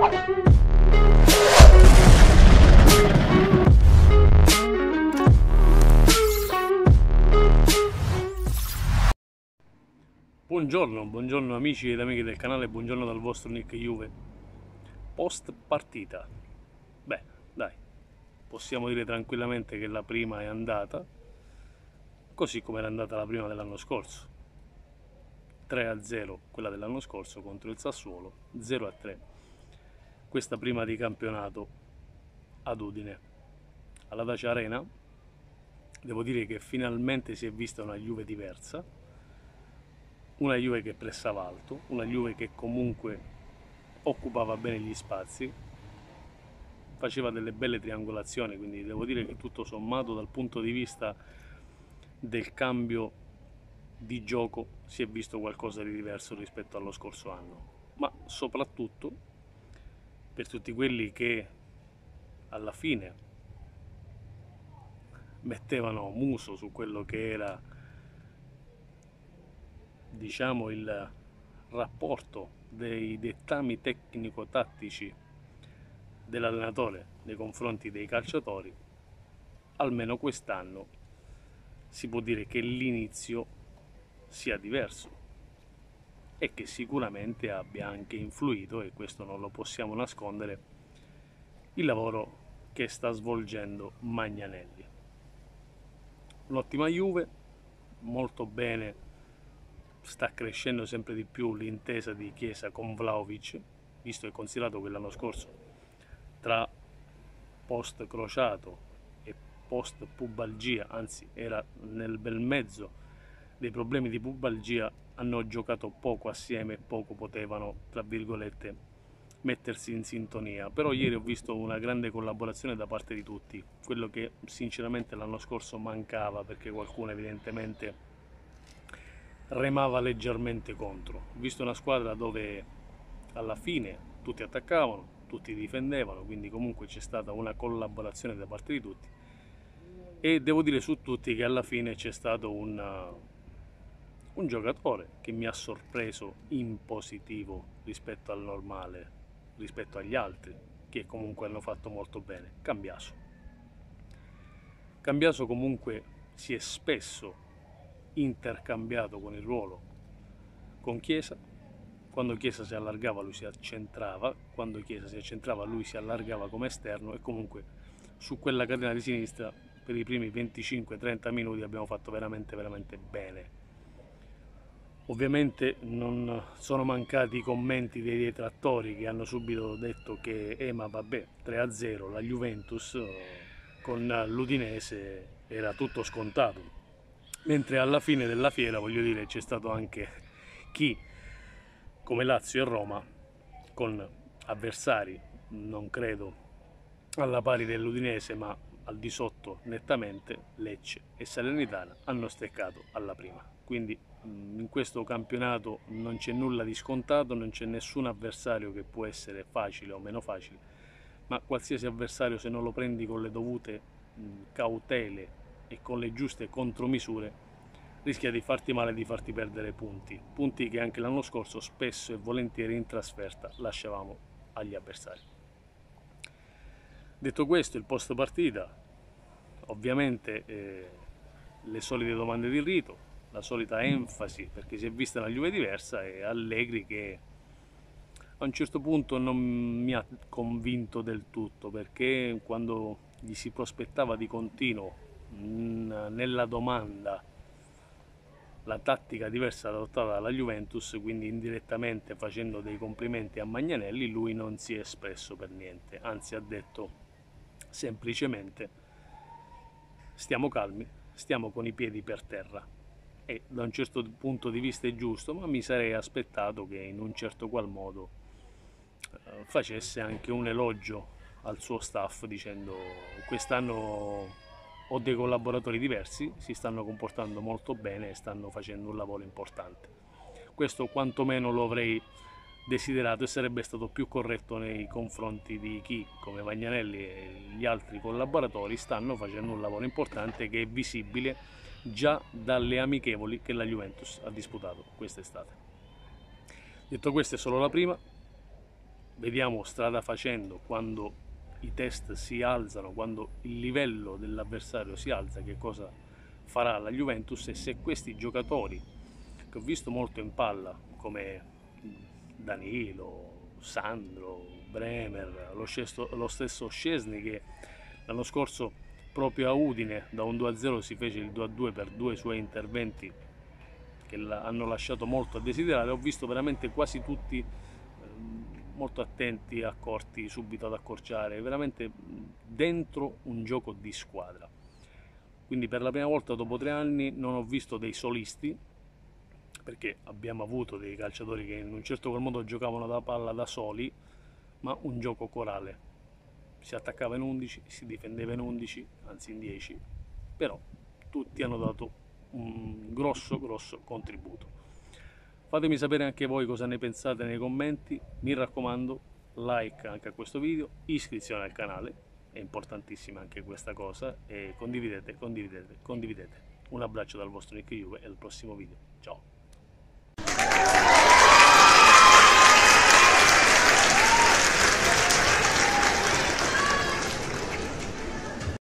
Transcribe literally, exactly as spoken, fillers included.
Buongiorno, buongiorno amici ed amiche del canale, buongiorno dal vostro Nick Juve. Post partita, beh dai, possiamo dire tranquillamente che la prima è andata così come era andata la prima dell'anno scorso. Tre a zero quella dell'anno scorso contro il Sassuolo, zero a tre questa prima di campionato ad Udine, alla Dacia Arena. Devo dire che finalmente si è vista una Juve diversa, una Juve che pressava alto, una Juve che comunque occupava bene gli spazi, faceva delle belle triangolazioni, quindi devo dire che tutto sommato dal punto di vista del cambio di gioco si è visto qualcosa di diverso rispetto allo scorso anno, ma soprattutto per tutti quelli che alla fine mettevano muso su quello che era, diciamo, il rapporto dei dettami tecnico-tattici dell'allenatore nei confronti dei calciatori, almeno quest'anno si può dire che l'inizio sia diverso e che sicuramente abbia anche influito, e questo non lo possiamo nascondere, il lavoro che sta svolgendo Magnanelli. Un'ottima Juve, molto bene, sta crescendo sempre di più l'intesa di Chiesa con Vlahovic, visto e considerato che l'anno scorso tra post crociato e post pubalgia, anzi era nel bel mezzo dei problemi di pubalgia, hanno giocato poco assieme e poco potevano, tra virgolette, mettersi in sintonia. Però ieri ho visto una grande collaborazione da parte di tutti, quello che sinceramente l'anno scorso mancava, perché qualcuno evidentemente remava leggermente contro. Ho visto una squadra dove alla fine tutti attaccavano, tutti difendevano, quindi comunque c'è stata una collaborazione da parte di tutti, e devo dire su tutti che alla fine c'è stato un, un giocatore che mi ha sorpreso in positivo rispetto al normale, rispetto agli altri che comunque hanno fatto molto bene: Cambiaso. Cambiaso comunque si è spesso intercambiato con il ruolo con Chiesa. Quando Chiesa si allargava lui si accentrava, quando Chiesa si accentrava lui si allargava come esterno, e comunque su quella catena di sinistra per i primi venticinque trenta minuti abbiamo fatto veramente veramente bene. Ovviamente non sono mancati i commenti dei detrattori che hanno subito detto che eh ma vabbè, tre a zero la Juventus con l'Udinese era tutto scontato, mentre alla fine della fiera, voglio dire, c'è stato anche chi, come Lazio e Roma, con avversari non credo alla pari dell'Udinese ma al di sotto nettamente, Lecce e Salernitana, hanno steccato alla prima. Quindi in questo campionato non c'è nulla di scontato, non c'è nessun avversario che può essere facile o meno facile, ma qualsiasi avversario, se non lo prendi con le dovute cautele e con le giuste contromisure, rischia di farti male e di farti perdere punti, punti che anche l'anno scorso spesso e volentieri in trasferta lasciavamo agli avversari. Detto questo, il post partita, ovviamente eh, le solite domande di rito, la solita enfasi perché si è vista una Juve diversa, e Allegri che a un certo punto non mi ha convinto del tutto, perché quando gli si prospettava di continuo mh, nella domanda la tattica diversa adottata dalla Juventus, quindi indirettamente facendo dei complimenti a Magnanelli, lui non si è espresso per niente, anzi ha detto semplicemente stiamo calmi, stiamo con i piedi per terra, e da un certo punto di vista è giusto, ma mi sarei aspettato che in un certo qual modo eh, facesse anche un elogio al suo staff dicendo quest'anno ho dei collaboratori diversi, si stanno comportando molto bene e stanno facendo un lavoro importante. Questo quantomeno lo avrei desiderato, e sarebbe stato più corretto nei confronti di chi, come Magnanelli e gli altri collaboratori, stanno facendo un lavoro importante che è visibile già dalle amichevoli che la Juventus ha disputato quest'estate. Detto questo, è solo la prima. vediamo strada facendo, quando i test si alzano, quando il livello dell'avversario si alza, che cosa farà la Juventus, e se questi giocatori che ho visto molto in palla come Danilo, Sandro, Bremer, lo stesso, lo stesso Szczesny, che l'anno scorso proprio a Udine da un due a zero si fece il due a due per due suoi interventi che hanno lasciato molto a desiderare, ho visto veramente quasi tutti molto attenti, accorti, subito ad accorciare, veramente dentro un gioco di squadra. Quindi per la prima volta dopo tre anni non ho visto dei solisti, perché abbiamo avuto dei calciatori che in un certo qual modo giocavano la palla da soli, ma un gioco corale. Si attaccava in undici, si difendeva in undici, anzi in dieci, però tutti hanno dato un grosso grosso contributo. Fatemi sapere anche voi cosa ne pensate nei commenti, mi raccomando, like anche a questo video, iscrizione al canale, è importantissima anche questa cosa, e condividete, condividete, condividete. Un abbraccio dal vostro Nick Juve e al prossimo video, ciao!